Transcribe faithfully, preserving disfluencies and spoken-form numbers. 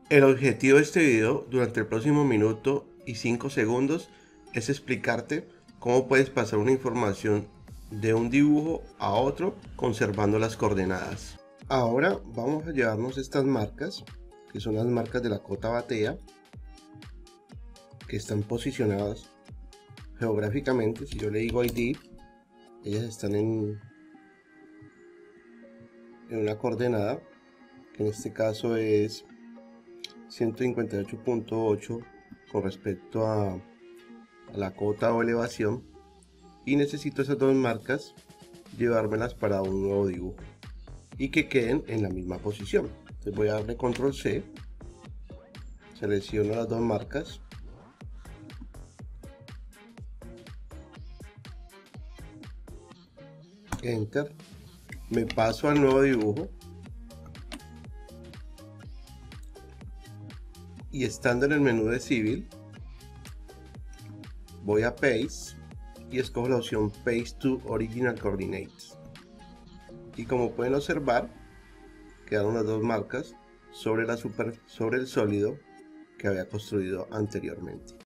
El objetivo de este video durante el próximo minuto y cinco segundos es explicarte cómo puedes pasar una información de un dibujo a otro conservando las coordenadas. Ahora vamos a llevarnos estas marcas, que son las marcas de la cota batea, que están posicionadas geográficamente. Si yo le digo I D, ellas están en, en una coordenada, que en este caso es ciento cincuenta y ocho punto ocho con respecto a, a la cota o elevación, y necesito esas dos marcas llevármelas para un nuevo dibujo y que queden en la misma posición. Entonces voy a darle control C, selecciono las dos marcas, enter, me paso al nuevo dibujo y estando en el menú de Civil voy a Paste y escojo la opción Paste to Original Coordinates, y como pueden observar quedaron las dos marcas sobre, la super, sobre el sólido que había construido anteriormente.